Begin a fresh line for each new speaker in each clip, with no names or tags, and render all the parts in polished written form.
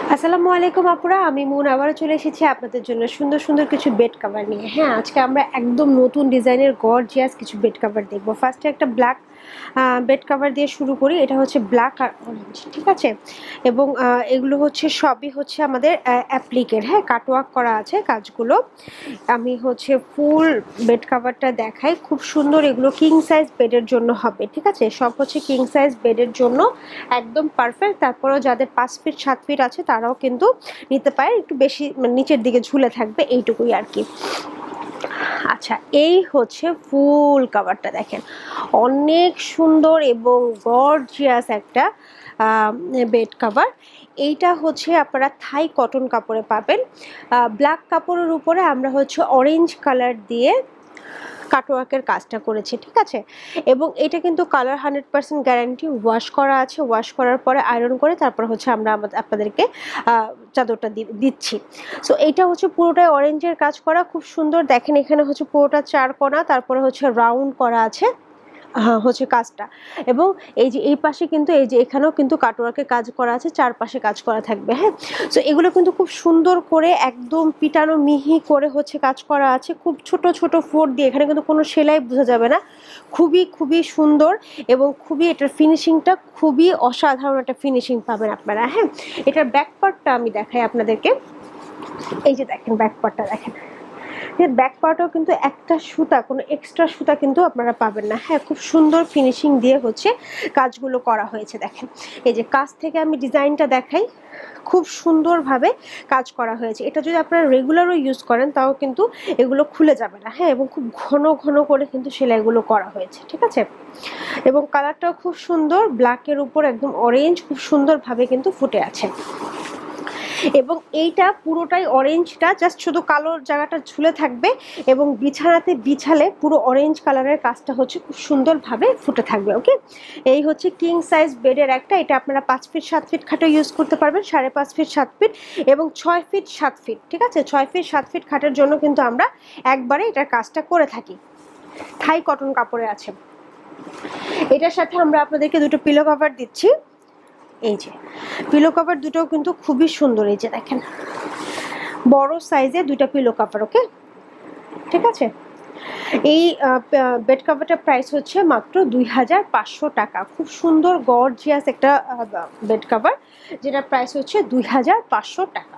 আসসালামু আলাইকুম আপুরা, আমি মুন আবারও চলে এসেছি আপনাদের জন্য সুন্দর সুন্দর কিছু বেড কভার নিয়ে। হ্যাঁ, আজকে আমরা একদম নতুন ডিজাইনের গর্জিয়াস কিছু বেড কভার দেখবো। ফার্স্টে একটা ব্ল্যাক বেড কভার দিয়ে শুরু করি। এটা হচ্ছে ব্ল্যাক আর অরেঞ্জ, ঠিক আছে? এবং এগুলো হচ্ছে সবই হচ্ছে আমাদের অ্যাপ্লিকের। হ্যাঁ, কাটওয়ার্ক করা আছে কাজগুলো। আমি হচ্ছে ফুল বেড কভারটা দেখাই, খুব সুন্দর। এগুলো কিং সাইজ বেডের জন্য হবে, ঠিক আছে? সব হচ্ছে কিং সাইজ বেডের জন্য একদম পারফেক্ট। তারপরেও যাদের 5 ফিট 7 ফিট আছে তারাও কিন্তু নিতে পারে, একটু বেশি মানে নিচের দিকে ঝুলে থাকবে, এইটুকুই আর কি। আচ্ছা, এই হচ্ছে ফুল কভারটা, দেখেন অনেক সুন্দর এবং গর্জিয়াস একটা বেড কভার। এইটা হচ্ছে আপনারা থাই কটন কাপড়ে পাবেন। ব্ল্যাক কাপড়ের উপরে আমরা হচ্ছে অরেঞ্জ কালার দিয়ে কাটওয়ার্কের কাজটা করেছি, ঠিক আছে? এবং এটা কিন্তু কালার 100% গ্যারান্টি, ওয়াশ করা আছে। ওয়াশ করার পরে আয়রন করে তারপর হচ্ছে আমরা আপনাদেরকে চাদরটা দিচ্ছি। সো এইটা হচ্ছে পুরোটাই অরেঞ্জের কাজ করা, খুব সুন্দর। দেখেন এখানে হচ্ছে পুরোটা 4 কোণা, তারপরে হচ্ছে রাউন্ড করা আছে হচ্ছে কাজটা। এবং এই যে এই পাশে কিন্তু এই যে এখানেও কিন্তু কাটওয়ার্কের কাজ করা আছে, চারপাশে কাজ করা থাকবে। হ্যাঁ, সো এগুলো কিন্তু খুব সুন্দর করে একদম পিটানো মিহি করে হচ্ছে কাজ করা আছে, খুব ছোট ছোট ফোর দিয়ে। এখানে কিন্তু কোনো সেলাই বোঝা যাবে না, খুবই খুবই সুন্দর এবং খুবই এটার ফিনিশিংটা খুবই অসাধারণ একটা ফিনিশিং পাবেন আপনারা। হ্যাঁ, এটার ব্যাক পার্টটা আমি দেখাই আপনাদেরকে। এই যে দেখেন ব্যাক পার্টটা দেখেন, ব্যাক পার্টও কিন্তু একটা সুতা, কোনো এক্সট্রা সুতা কিন্তু আপনারা পাবেন না। হ্যাঁ, খুব সুন্দর ফিনিশিং দিয়ে হচ্ছে কাজগুলো করা হয়েছে। দেখেন এই যে কাজ থেকে আমি ডিজাইনটা দেখাই, খুব সুন্দরভাবে কাজ করা হয়েছে। এটা যদি আপনারা রেগুলারও ইউজ করেন তাও কিন্তু এগুলো খুলে যাবে না। হ্যাঁ, এবং খুব ঘন ঘন করে কিন্তু সেলাইগুলো করা হয়েছে, ঠিক আছে? এবং কালারটাও খুব সুন্দর, ব্ল্যাকের উপর একদম অরেঞ্জ, খুব সুন্দরভাবে কিন্তু ফুটে আছে। এবং এইটা পুরোটাই অরেঞ্জটা, জাস্ট শুধু কালোর জায়গাটা ঝুলে থাকবে এবং বিছানাতে বিছালে পুরো অরেঞ্জ কালারের কাজটা হচ্ছে খুব সুন্দরভাবে ফুটে থাকবে। ওকে, এই হচ্ছে কিং সাইজ বেডের একটা। এটা আপনারা 5 ফিট 7 ফিট খাটে ইউজ করতে পারবেন, 5.5 ফিট 7 ফিট এবং 6 ফিট 7 ফিট, ঠিক আছে? 6 ফিট 7 ফিট খাটের জন্য কিন্তু আমরা একবারে এটার কাজটা করে থাকি। থাই কটন কাপড়ে আছে। এটার সাথে আমরা আপনাদেরকে দুটো পিলো কভার দিচ্ছি। এই যে পিলো কভার দুটোও কিন্তু খুবই সুন্দর। এই যে দেখেন বড় সাইজে দুইটা পিলো কভার। ওকে, ঠিক আছে? এই বেড কভারটার প্রাইস হচ্ছে মাত্র 2500 টাকা। খুব সুন্দর গর্জিয়াস একটা বেড কভার, যেটার প্রাইস হচ্ছে 2500 টাকা।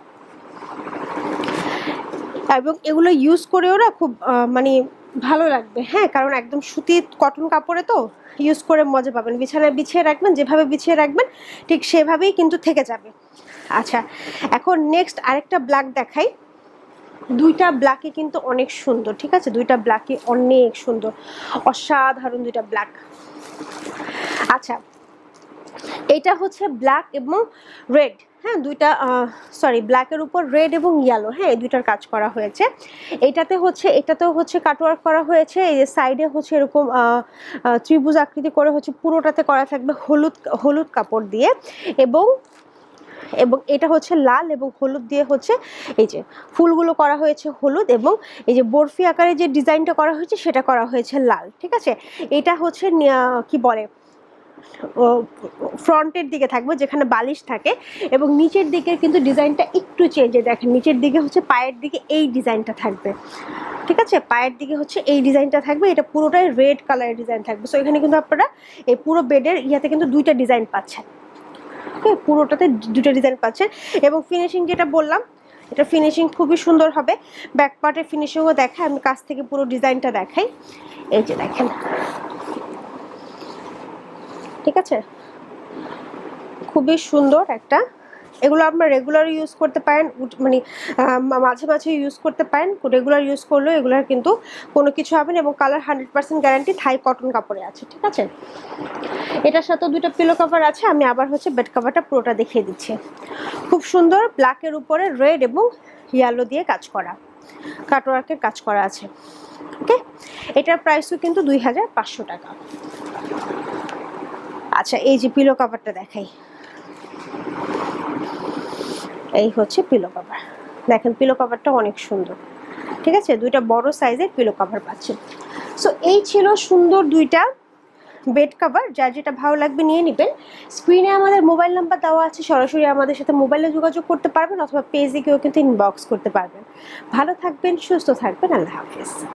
এবং এগুলো ইউজ করেও না খুব মানে ভালো লাগবে। হ্যাঁ, কারণ একদম সুতি কটন কাপড়ে তো ইউজ করে মজা পাবেন। বিছানায় বিছিয়ে রাখবেন, যেভাবে বিছিয়ে রাখবেন ঠিক সেভাবেই কিন্তু থেকে যাবে। আচ্ছা, এখন নেক্সট আরেকটা ব্ল্যাক দেখাই। দুইটা ব্ল্যাকই কিন্তু অনেক সুন্দর, ঠিক আছে? দুইটা ব্ল্যাকই অনেক সুন্দর, অসাধারণ দুইটা ব্ল্যাক। আচ্ছা, এটা হচ্ছে ব্ল্যাক এবং রেড। হ্যাঁ, দুইটা সরি, ব্ল্যাকের উপর রেড এবং ইয়েলো, হ্যাঁ, এই দুইটার কাজ করা হয়েছে। এটাতেও হচ্ছে কাটওয়ার্ক করা হয়েছে। এই যে সাইডে হচ্ছে এরকম ত্রিভুজ আকৃতি করে হচ্ছে পুরোটাতে করা থাকবে হলুদ কাপড় দিয়ে। এবং এটা হচ্ছে লাল এবং হলুদ দিয়ে হচ্ছে এই যে ফুলগুলো করা হয়েছে হলুদ, এবং এই যে বরফি আকারে যে ডিজাইনটা করা হয়েছে সেটা করা হয়েছে লাল, ঠিক আছে? এটা হচ্ছে কি বলে, ফ্রন্টের দিকে থাকবে যেখানে বালিশ থাকে, এবং নিচের দিকে কিন্তু ডিজাইনটা একটু চেঞ্জ। দেখেন নিচের দিকে হচ্ছে পায়ের দিকে এই ডিজাইনটা থাকবে, ঠিক আছে? পায়ের দিকে হচ্ছে এই ডিজাইনটা থাকবে। এটা পুরোটাই রেড কালারের ডিজাইন থাকবে। সো এখানে কিন্তু আপনারা এই পুরো বেডের ইয়াতে কিন্তু দুইটা ডিজাইন পাচ্ছেন। ওকে, পুরোটাতে দুটো ডিজাইন পাচ্ছেন। এবং ফিনিশিং যেটা বললাম, এটা ফিনিশিং খুবই সুন্দর হবে। ব্যাক পার্টের ফিনিশিংও দেখায়, আমি কাছ থেকে পুরো ডিজাইনটা দেখাই। এই যে দেখেন, ঠিক আছে? খুবই সুন্দর একটা। এগুলো আপনারা রেগুলার ইউজ করতে পারেন, মানে মাঝে মাঝে ইউজ করতে পারেন। রেগুলার ইউজ করলেও এগুলোর কিন্তু কোনো কিছু হবে না। এবং কালার 100% গ্যারান্টি, থাই কটন কাপড়ে আছে, ঠিক আছে? এটার সাথে দুটো পিলো কভার আছে। আমি আবার হচ্ছে বেড কভারটা পুরোটা দেখিয়ে দিচ্ছি। খুব সুন্দর ব্ল্যাকের উপরে রেড এবং ইয়েলো দিয়ে কাজ করা, কাটওয়ার্কের কাজ করা আছে। ওকে, এটার প্রাইসও কিন্তু 2500 টাকা। আচ্ছা, এই যে পিলো কভারটা দেখাই। এই হচ্ছে পিলো কভার, দেখেন পিলো কভারটা অনেক সুন্দর, ঠিক আছে? দুইটা বড় সাইজের পিলো কভার পাচ্ছেন। সো এই ছিল সুন্দর দুইটা বেড কভার, যার যেটা ভালো লাগবে নিয়ে নেবেন। স্ক্রিনে আমাদের মোবাইল নাম্বার দেওয়া আছে, সরাসরি আমাদের সাথে মোবাইলে যোগাযোগ করতে পারবেন অথবা পেজে গিয়েও কিন্তু ইনবক্স করতে পারবেন। ভালো থাকবেন, সুস্থ থাকবেন, আল্লাহ হাফিজ।